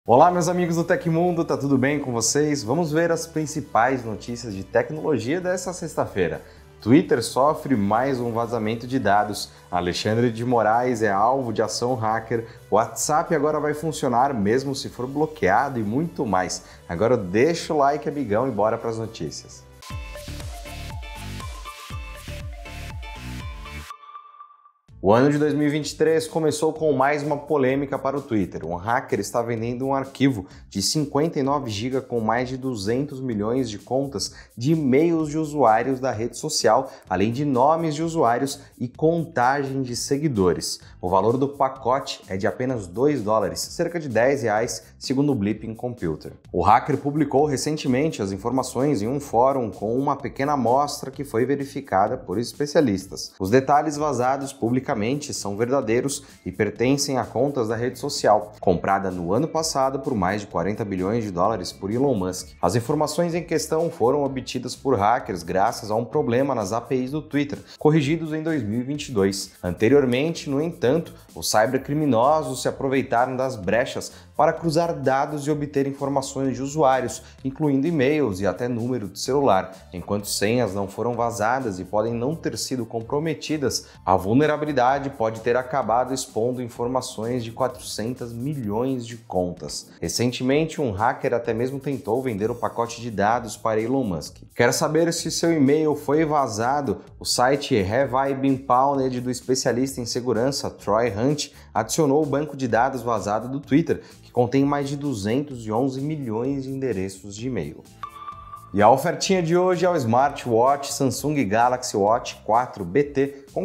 Olá, meus amigos do Tecmundo, tá tudo bem com vocês? Vamos ver as principais notícias de tecnologia dessa sexta-feira. Twitter sofre mais um vazamento de dados, Alexandre de Moraes é alvo de ação hacker, o WhatsApp agora vai funcionar mesmo se for bloqueado e muito mais. Agora deixa o like, amigão, e bora para as notícias. O ano de 2023 começou com mais uma polêmica para o Twitter. Um hacker está vendendo um arquivo de 59 GB com mais de 200 milhões de contas de e-mails de usuários da rede social, além de nomes de usuários e contagem de seguidores. O valor do pacote é de apenas $2, cerca de R$10, segundo o Blipping Computer. O hacker publicou recentemente as informações em um fórum com uma pequena amostra que foi verificada por especialistas. Os detalhes vazados publicamente são verdadeiros e pertencem a contas da rede social, comprada no ano passado por mais de $40 bilhões por Elon Musk. As informações em questão foram obtidas por hackers graças a um problema nas APIs do Twitter, corrigidos em 2022. Anteriormente, no entanto, os cybercriminosos se aproveitaram das brechas para cruzar dados e obter informações de usuários, incluindo e-mails e até número de celular. Enquanto senhas não foram vazadas e podem não ter sido comprometidas, a vulnerabilidade pode ter acabado expondo informações de 400 milhões de contas. Recentemente, um hacker até mesmo tentou vender um pacote de dados para Elon Musk. Quer saber se seu e-mail foi vazado? O site Have I Been Pwned do especialista em segurança Troy Hunt adicionou o banco de dados vazado do Twitter, que contém mais de 211 milhões de endereços de e-mail. E a ofertinha de hoje é o smartwatch Samsung Galaxy Watch 4 BT com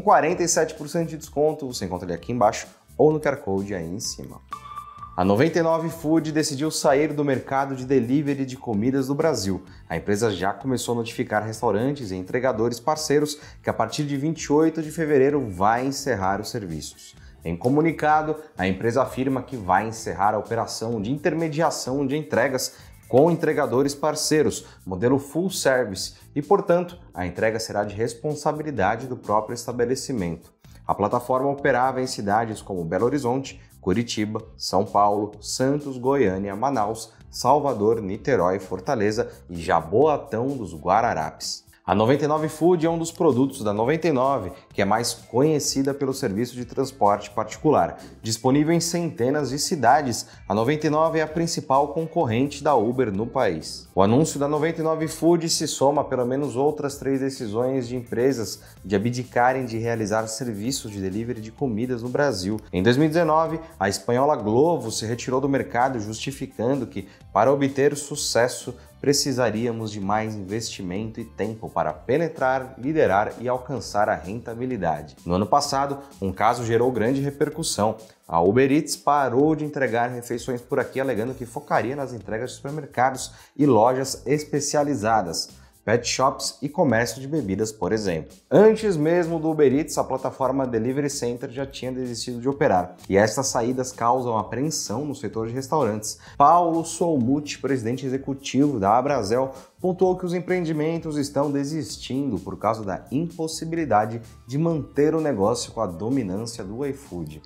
47% de desconto, você encontra ele aqui embaixo ou no QR Code aí em cima. A 99 Food decidiu sair do mercado de delivery de comidas do Brasil. A empresa já começou a notificar restaurantes e entregadores parceiros que a partir de 28 de fevereiro vai encerrar os serviços. Em comunicado, a empresa afirma que vai encerrar a operação de intermediação de entregas com entregadores parceiros, modelo full service, e, portanto, a entrega será de responsabilidade do próprio estabelecimento. A plataforma operava em cidades como Belo Horizonte, Curitiba, São Paulo, Santos, Goiânia, Manaus, Salvador, Niterói, Fortaleza e Jaboatão dos Guararapes. A 99 Food é um dos produtos da 99, que é mais conhecida pelo serviço de transporte particular. Disponível em centenas de cidades, a 99 é a principal concorrente da Uber no país. O anúncio da 99 Food se soma a pelo menos outras 3 decisões de empresas de abdicarem de realizar serviços de delivery de comidas no Brasil. Em 2019, a espanhola Glovo se retirou do mercado, justificando que, para obter sucesso, precisaríamos de mais investimento e tempo para penetrar, liderar e alcançar a rentabilidade. No ano passado, um caso gerou grande repercussão. A Uber Eats parou de entregar refeições por aqui, alegando que focaria nas entregas de supermercados e lojas especializadas, pet shops e comércio de bebidas, por exemplo. Antes mesmo do Uber Eats, a plataforma Delivery Center já tinha desistido de operar, e estas saídas causam apreensão no setor de restaurantes. Paulo Solmuth, presidente executivo da Abrazel, pontuou que os empreendimentos estão desistindo por causa da impossibilidade de manter o negócio com a dominância do iFood.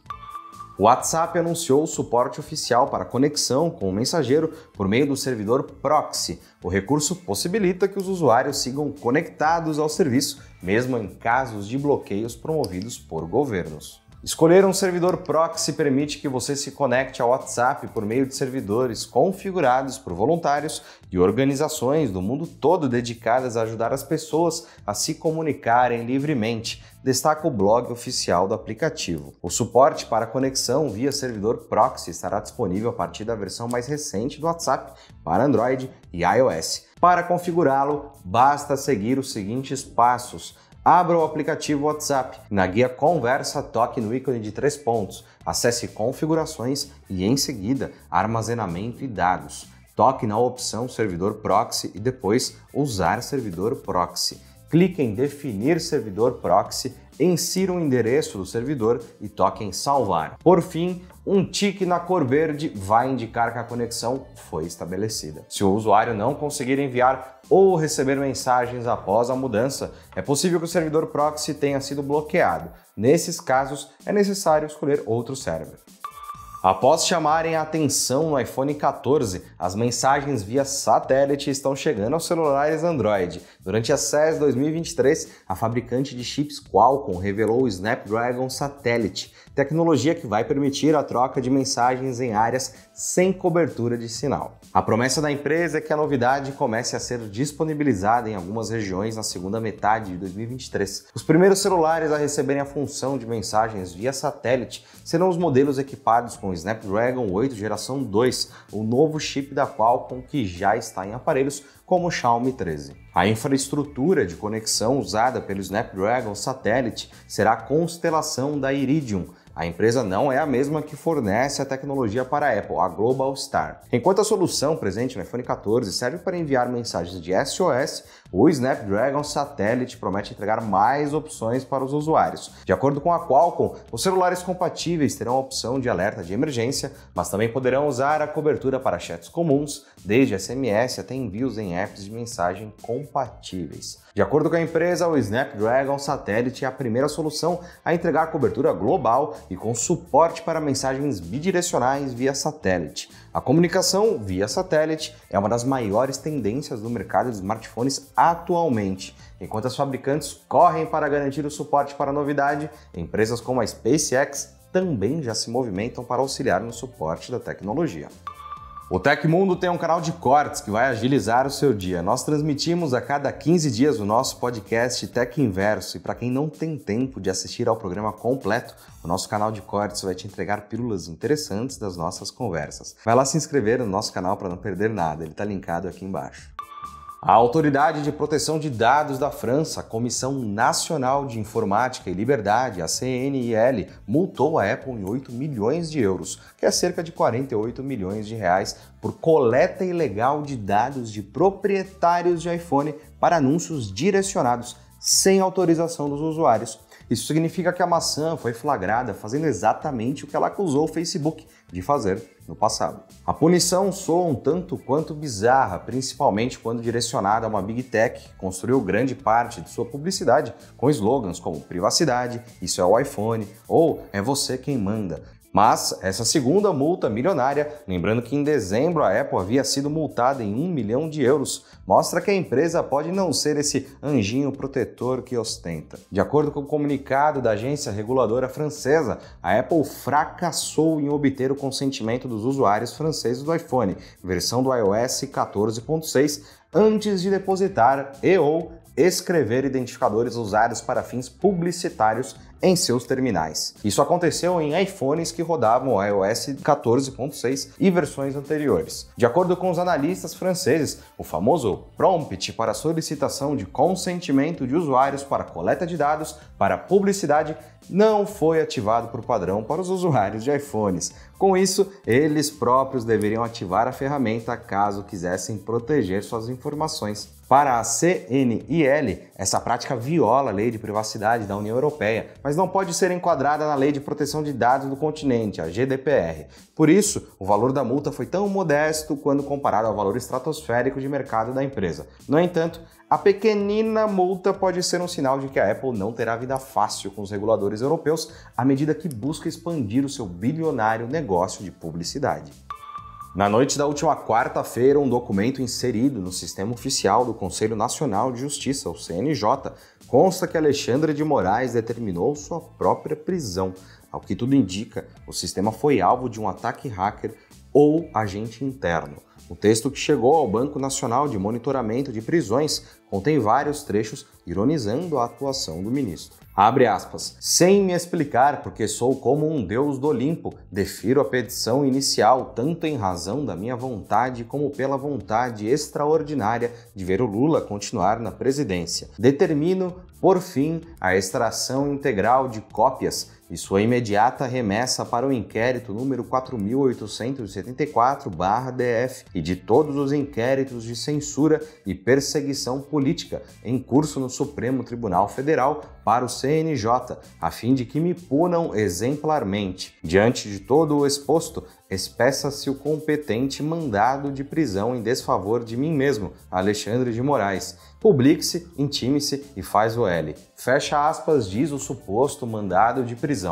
O WhatsApp anunciou o suporte oficial para conexão com o mensageiro por meio do servidor Proxy. O recurso possibilita que os usuários sigam conectados ao serviço, mesmo em casos de bloqueios promovidos por governos. Escolher um servidor proxy permite que você se conecte ao WhatsApp por meio de servidores configurados por voluntários e organizações do mundo todo dedicadas a ajudar as pessoas a se comunicarem livremente, destaca o blog oficial do aplicativo. O suporte para conexão via servidor proxy estará disponível a partir da versão mais recente do WhatsApp para Android e iOS. Para configurá-lo, basta seguir os seguintes passos. Abra o aplicativo WhatsApp. Na guia Conversa, toque no ícone de 3 pontos. Acesse Configurações e, em seguida, Armazenamento e Dados. Toque na opção Servidor Proxy e depois Usar Servidor Proxy. Clique em Definir Servidor Proxy, insira o endereço do servidor e toque em Salvar. Por fim, um tique na cor verde vai indicar que a conexão foi estabelecida. Se o usuário não conseguir enviar ou receber mensagens após a mudança, é possível que o servidor proxy tenha sido bloqueado. Nesses casos, é necessário escolher outro server. Após chamarem a atenção no iPhone 14, as mensagens via satélite estão chegando aos celulares Android. Durante a CES 2023, a fabricante de chips Qualcomm revelou o Snapdragon Satellite, tecnologia que vai permitir a troca de mensagens em áreas sem cobertura de sinal. A promessa da empresa é que a novidade comece a ser disponibilizada em algumas regiões na segunda metade de 2023. Os primeiros celulares a receberem a função de mensagens via satélite serão os modelos equipados com o Snapdragon 8 geração 2, o novo chip da Qualcomm que já está em aparelhos como o Xiaomi 13. A infraestrutura de conexão usada pelo Snapdragon Satellite será a constelação da Iridium. A empresa não é a mesma que fornece a tecnologia para a Apple, a Globalstar. Enquanto a solução presente no iPhone 14 serve para enviar mensagens de SOS, o Snapdragon Satellite promete entregar mais opções para os usuários. De acordo com a Qualcomm, os celulares compatíveis terão a opção de alerta de emergência, mas também poderão usar a cobertura para chats comuns, desde SMS até envios em apps de mensagem compatíveis. De acordo com a empresa, o Snapdragon Satellite é a primeira solução a entregar cobertura global e com suporte para mensagens bidirecionais via satélite. A comunicação via satélite é uma das maiores tendências do mercado de smartphones atualmente. Enquanto as fabricantes correm para garantir o suporte para a novidade, empresas como a SpaceX também já se movimentam para auxiliar no suporte da tecnologia. O Tecmundo tem um canal de cortes que vai agilizar o seu dia. Nós transmitimos a cada 15 dias o nosso podcast Tech Inverso e para quem não tem tempo de assistir ao programa completo, o nosso canal de cortes vai te entregar pílulas interessantes das nossas conversas. Vai lá se inscrever no nosso canal para não perder nada, ele está linkado aqui embaixo. A Autoridade de Proteção de Dados da França, a Comissão Nacional de Informática e Liberdade, a CNIL, multou a Apple em 8 milhões de euros, que é cerca de 48 milhões de reais, por coleta ilegal de dados de proprietários de iPhone para anúncios direcionados sem autorização dos usuários. Isso significa que a maçã foi flagrada fazendo exatamente o que ela acusou o Facebook de fazer no passado. A punição soa um tanto quanto bizarra, principalmente quando direcionada a uma Big Tech que construiu grande parte de sua publicidade com slogans como privacidade, isso é o iPhone ou é você quem manda. Mas essa segunda multa milionária, lembrando que em dezembro a Apple havia sido multada em 1 milhão de euros, mostra que a empresa pode não ser esse anjinho protetor que ostenta. De acordo com o comunicado da agência reguladora francesa, a Apple fracassou em obter o consentimento dos usuários franceses do iPhone, versão do iOS 14.6, antes de depositar ou escrever identificadores usados para fins publicitários em seus terminais. Isso aconteceu em iPhones que rodavam o iOS 14.6 e versões anteriores. De acordo com os analistas franceses, o famoso prompt para solicitação de consentimento de usuários para coleta de dados para publicidade não foi ativado por padrão para os usuários de iPhones. Com isso, eles próprios deveriam ativar a ferramenta caso quisessem proteger suas informações. Para a CNIL, essa prática viola a lei de privacidade da União Europeia, mas não pode ser enquadrada na Lei de Proteção de Dados do Continente, a GDPR. Por isso, o valor da multa foi tão modesto quando comparado ao valor estratosférico de mercado da empresa. No entanto, a pequenina multa pode ser um sinal de que a Apple não terá vida fácil com os reguladores europeus à medida que busca expandir o seu bilionário negócio de publicidade. Na noite da última quarta-feira, um documento inserido no sistema oficial do Conselho Nacional de Justiça, o CNJ, consta que Alexandre de Moraes determinou sua própria prisão. Ao que tudo indica, o sistema foi alvo de um ataque hacker ou agente interno. O texto que chegou ao Banco Nacional de Monitoramento de Prisões contém vários trechos ironizando a atuação do ministro. Abre aspas. Sem me explicar porque sou como um deus do Olimpo, defiro a petição inicial tanto em razão da minha vontade como pela vontade extraordinária de ver o Lula continuar na presidência. Determino, por fim, a extração integral de cópias e sua imediata remessa para o inquérito número 4874/DF e de todos os inquéritos de censura e perseguição política em curso no Supremo Tribunal Federal para o CNJ, a fim de que me punam exemplarmente. Diante de todo o exposto, espeça-se o competente mandado de prisão em desfavor de mim mesmo, Alexandre de Moraes. Publique-se, intime-se e faz o L. Fecha aspas, diz o suposto mandado de prisão.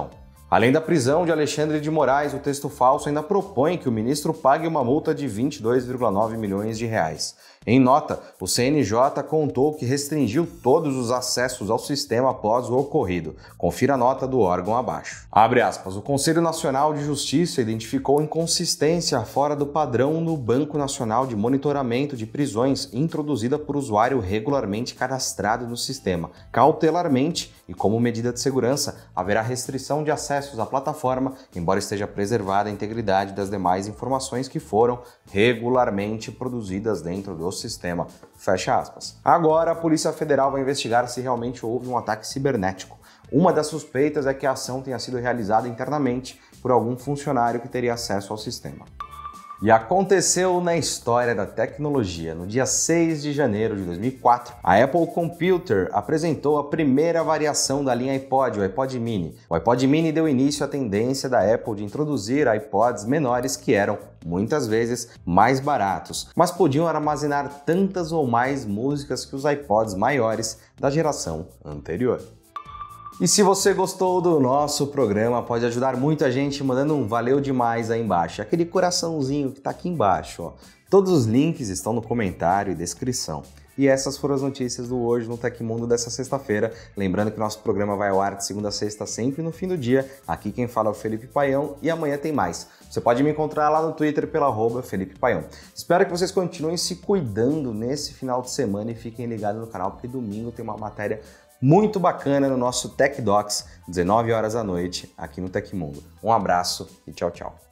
Além da prisão de Alexandre de Moraes, o texto falso ainda propõe que o ministro pague uma multa de 22,9 milhões de reais. Em nota, o CNJ contou que restringiu todos os acessos ao sistema após o ocorrido. Confira a nota do órgão abaixo. Abre aspas. O Conselho Nacional de Justiça identificou inconsistência fora do padrão no Banco Nacional de Monitoramento de Prisões introduzida por usuário regularmente cadastrado no sistema. Cautelarmente e como medida de segurança, haverá restrição de acessos à plataforma, embora esteja preservada a integridade das demais informações que foram regularmente produzidas dentro do sistema. Fecha aspas. Agora, a Polícia Federal vai investigar se realmente houve um ataque cibernético. Uma das suspeitas é que a ação tenha sido realizada internamente por algum funcionário que teria acesso ao sistema. E aconteceu na história da tecnologia. No dia 6 de janeiro de 2004, a Apple Computer apresentou a primeira variação da linha iPod, o iPod Mini. O iPod Mini deu início à tendência da Apple de introduzir iPods menores que eram, muitas vezes, mais baratos, mas podiam armazenar tantas ou mais músicas que os iPods maiores da geração anterior. E se você gostou do nosso programa, pode ajudar muita gente mandando um valeu demais aí embaixo. Aquele coraçãozinho que tá aqui embaixo, ó. Todos os links estão no comentário e descrição. E essas foram as notícias do Hoje no Tecmundo dessa sexta-feira. Lembrando que nosso programa vai ao ar de segunda a sexta, sempre no fim do dia. Aqui quem fala é o Felipe Paião e amanhã tem mais. Você pode me encontrar lá no Twitter pela @Felipe Paião. Espero que vocês continuem se cuidando nesse final de semana e fiquem ligados no canal, porque domingo tem uma matéria muito bacana no nosso Tech Docs, 19 horas da noite, aqui no Tecmundo. Um abraço e tchau, tchau.